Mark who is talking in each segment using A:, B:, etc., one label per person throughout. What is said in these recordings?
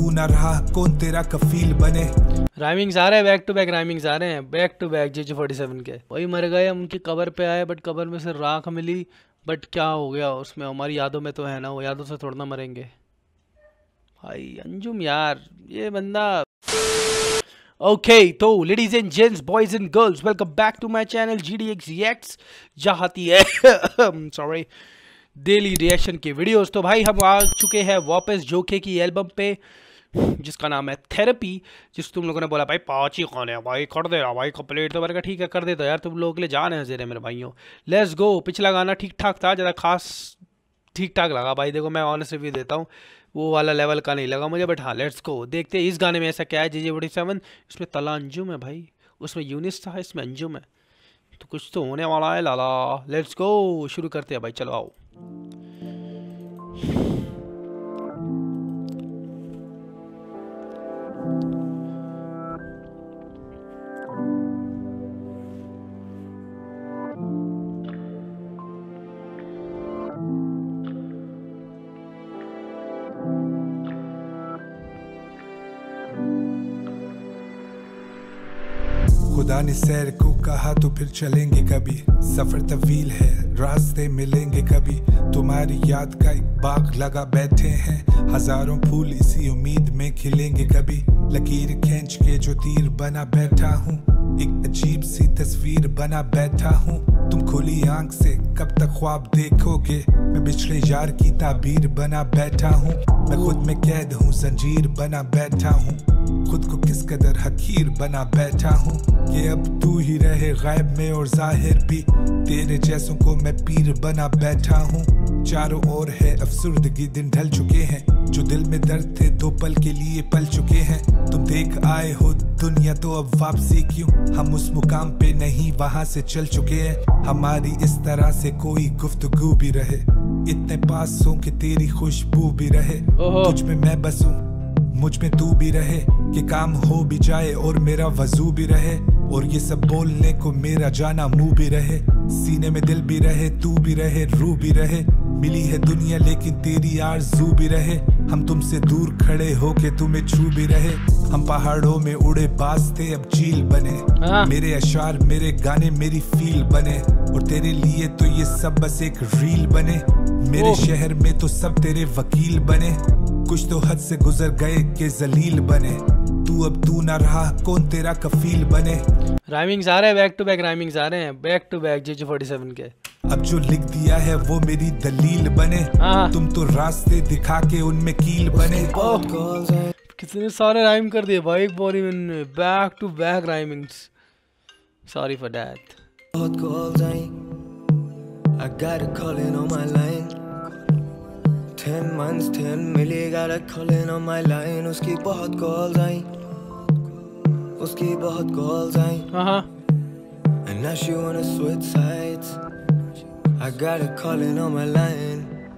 A: तू ना रहा कौन तेरा कफील बने।
B: राइमिंग्स आ रहे हैं, बैक टू बैक राइमिंग्स आ रहे हैं, बैक टू बैक JJ47 के। वही मर गए, हम उनकी कब्र पे आए बट कब्र में से राख मिली, बट क्या हो गया उसमें, हमारी यादों में तो है ना, वो यादों से थोड़ा ना मरेंगे भाई। अंजुम यार ये बंदा। ओके तो ladies and gents, boys and girls, welcome back to my channel GDX Reacts, जहाँ आती है सॉरी डेली रिएक्शन की वीडियोस। तो भाई हम आ चुके हैं वापस जोके की एल्बम पे जिसका नाम है थेरेपी, जिस तुम लोगों ने बोला भाई पाँच ही कौन है भाई, कर दे रहा भाई कंप्लीट। तो मैंने कहा ठीक है कर देता यार, तुम लोगों के लिए जान है हज़ेर है मेरे भाइयों। Let's go. पिछला गाना ठीक ठाक था, ज़्यादा खास ठीक ठाक लगा भाई। देखो मैं ऑनेस्ट रिव्यू देता हूँ, वो वाला लेवल का नहीं लगा मुझे, बट हाँ लेट्स गो देखते हैं इस गाने में ऐसा क्या है। JJ47 इसमें तला अंजुम है भाई, उसमें यूनिस था, इसमें अंजुम है, तो कुछ तो होने वाला है लाला। लेट्स गो शुरू करते हैं भाई, चलो आओ।
A: खुदा ने सैर को कहा तो फिर चलेंगे कभी, सफर तवील है रास्ते मिलेंगे कभी। तुम्हारी याद का एक बाग लगा बैठे हैं, हजारों फूल इसी उम्मीद में खिलेंगे कभी। लकीर खींच के जो तीर बना बैठा हूँ, एक अजीब सी तस्वीर बना बैठा हूँ। तुम खुली आंख से कब तक ख्वाब देखोगे, मैं पिछले यार की ताबीर बना बैठा हूँ। मैं खुद में कैद हूँ, जंजीर बना बैठा हूँ, खुद को किस कदर हकीर बना बैठा हूँ कि अब तू ही रहे गायब में और जाहिर भी। तेरे जैसों को मैं पीर बना बैठा हूँ, चारों ओर है अफसुर्दगी, दिन ढल चुके हैं, जो दिल में दर्द थे दो पल के लिए पल चुके हैं। तुम देख आए हो दुनिया तो अब वापसी क्यों, हम उस मुकाम पे नहीं वहाँ से चल चुके हैं। हमारी इस तरह से कोई गुफ्तगू भी रहे, इतने पास हो कि तेरी खुशबू भी रहे। तुझ में मैं बसूं मुझ में तू भी रहे, कि काम हो भी जाए और मेरा वजू भी रहे, और ये सब बोलने को मेरा जाना मुंह भी रहे। सीने में दिल भी रहे, तू भी रहे, रूह भी रहे। मिली है दुनिया लेकिन तेरी आरज़ू भी रहे, हम तुमसे दूर खड़े होके तुम्हें छू भी रहे। हम पहाड़ों में उड़े बाज थे अब चील बने, मेरे अशार मेरे गाने मेरी फील बने, और तेरे लिए तो ये सब बस एक रील बने। मेरे शहर में तो सब तेरे वकील बने, कुछ तो हद से गुजर गए के जलील बने। तू अब तू ना रहा कौन तेरा कफील बने।
B: राइमिंग्स आ रहे हैं, बैक टू बैक राइमिंग्स आ रहे हैं, बैक टू बैक JJ47 के।
A: अब जो लिख दिया है वो मेरी दलील बने, तुम तो रास्ते दिखा के उनमें कील बने।
B: कितने सारे राइम कर दिए भाई एक बॉडी में, back to back rhymings, sorry for that.
C: बहुत कॉल्स आई, I got a calling on my line, 10 months 10 मिली, got a calling on my line। उसकी बहुत कॉल्स आई, उसकी बहुत कॉल्स आई, and now she wanna switch sides, I got a calling on my line।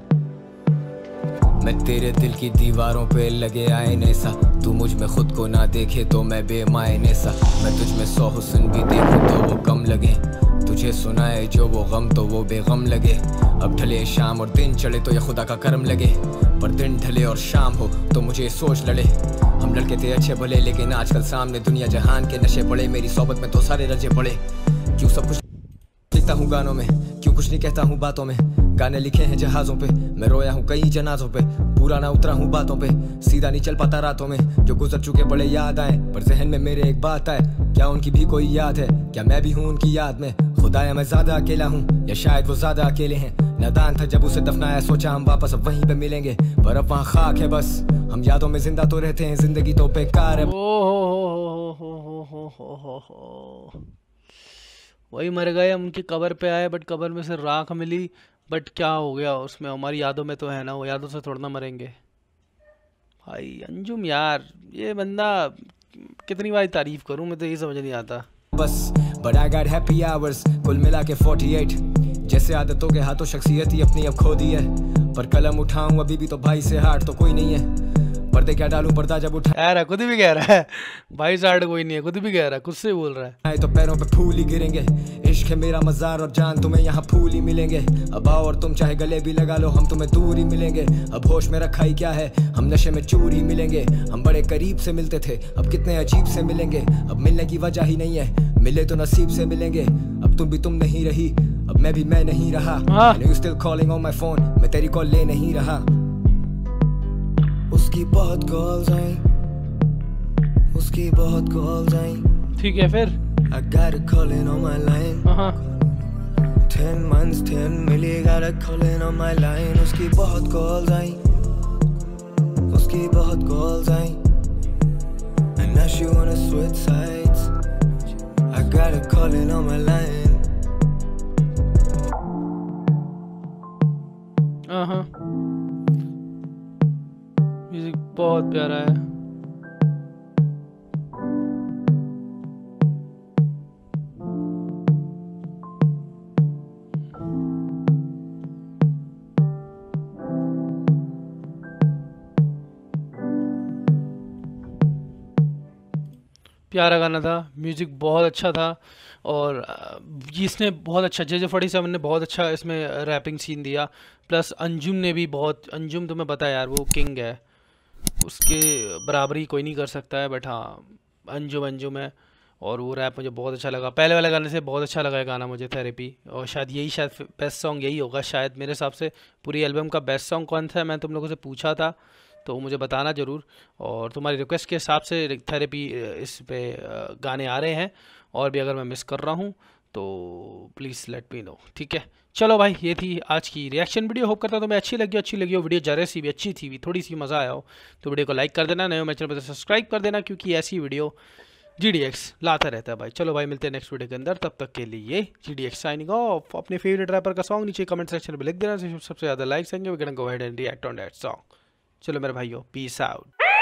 C: मैं तेरे दिल की दीवारों पे लगे आईने सा, तू मुझ में खुद को ना देखे तो मैं बेमायने सा। मैं तुझ में 100 हुस्न भी देखूं तो वो कम लगे, तुझे सुनाए जो वो गम तो वो बेगम लगे। अब ढले शाम और दिन चढ़े तो ये खुदा का करम लगे, पर दिन ढले और शाम हो तो मुझे सोच लड़े। हम लड़के थे अच्छे भले, लेकिन आजकल सामने दुनिया जहान के नशे पड़े। मेरी सोबत में तो सारे रजे पड़े, क्यों सब कुछ लिखता हूँ गानों में, क्यों कुछ नहीं कहता हूँ बातों में। गाने लिखे हैं जहाज़ों पे, मैं रोया हूँ कई जनाजों पे, पूरा ना उतरा हूँ बातों पे, सीधा नहीं चल पाता रातों में। जो गुजर चुके बड़े याद आए, पर जहन में मेरे एक बात आए, क्या उनकी भी कोई याद है, क्या मैं भी हूँ उनकी याद में। खुदाया मैं ज्यादा अकेला हूँ या शायद वो ज्यादा अकेले हैं। नादान था जब उसे दफनाया, सोचा हम वापस अब वहीं पे मिलेंगे, पर अब वहाँ खाक है बस। हम यादों में जिंदा तो रहते हैं, जिंदगी तो बेकार है।
B: वही मर गए, हम उनकी कब्र पे आए बट कब्र में से राख मिली, बट क्या हो गया उसमें, हमारी यादों में तो है ना, वो यादों से थोड़ा ना मरेंगे भाई। अंजुम यार ये बंदा, कितनी बार तारीफ करूं, मैं तो ये समझ नहीं आता
C: बस। But I got happy hours, कुल मिला के 48, जैसे आदतों के हाथों शख्सियत ही अपनी अब खो दी है। पर कलम उठाऊं अभी भी तो भाई से हार तो कोई नहीं है, पर्दे क्या डालूं पर्दा जब उठा
B: यार खुद भी कह रहा है भाई, साइड कोई नहीं है, खुद भी कह रहा है, खुद से बोल रहा है।
C: तो पैरों पे फूल ही गिरेंगे, इश्क है मेरा मजार और जान तुम्हें यहाँ फूल ही मिलेंगे। अब आओ और तुम चाहे गले भी लगा लो, हम तुम्हें दूर ही मिलेंगे। अब होश में रखा ही क्या है, हम नशे में चूर ही मिलेंगे। हम बड़े करीब से मिलते थे, अब कितने अजीब से मिलेंगे। अब मिलने की वजह ही नहीं है, मिले तो नसीब से मिलेंगे। अब तुम भी तुम नहीं रही, अब मैं भी मैं नहीं रहा। You still calling on my phone, मैं तेरी कॉल ले नहीं रहा। उसकी बहुत कॉल्स आई, उसकी बहुत कॉल्स आई।
B: ठीक है फिर
C: I got a calling on my line. 10 months 10 मिली, got a calling on my line. उसकी बहुत कॉल्स आई, उसकी बहुत कॉल्स आई। And now she wanna switch sides. I got a calling on my line.
B: Music बहुत प्यारा है। प्यारा गाना था, म्यूज़िक बहुत अच्छा था और इसने बहुत अच्छा JJ47 ने बहुत अच्छा इसमें रैपिंग सीन दिया। प्लस अंजुम ने भी बहुत, अंजुम तुम्हें पता है यार वो किंग है, उसके बराबरी कोई नहीं कर सकता है। बट हाँ अंजुम है और वो रैप मुझे बहुत अच्छा लगा। पहले वाले गाने से बहुत अच्छा लगा है गाना मुझे, थेरेपी। और शायद बेस्ट सॉन्ग यही होगा शायद मेरे हिसाब से। पूरी एल्बम का बेस्ट सॉन्ग कौन सा है मैं तुम लोगों से पूछा था, तो मुझे बताना ज़रूर। और तुम्हारी रिक्वेस्ट के हिसाब से थेरेपी इस पे गाने आ रहे हैं, और भी अगर मैं मिस कर रहा हूँ तो प्लीज़ लेट मी नो, ठीक है। चलो भाई ये थी आज की रिएक्शन वीडियो। होप करता हूँ तुम्हें अच्छी लगी हो वीडियो, जरा सी भी अच्छी थी, थोड़ी सी मज़ा आया हो तो वीडियो को लाइक कर देना, नए हो मेरे चैनल पर सब्सक्राइब कर देना, क्योंकि ऐसी वीडियो GDX लाता रहता है भाई। चलो भाई मिलते हैं नेक्स्ट वीडियो के अंदर, तब तक के लिए GDX साइनिंग ऑफ। अपने फेवरेट रैपर का सॉन्ग नीचे कमेंट सेक्शन में लिख देना, सबसे ज़्यादा लाइक्स आएंगे we can go ahead and react on that song. चलो मेरे भाइयों, पीस आउट।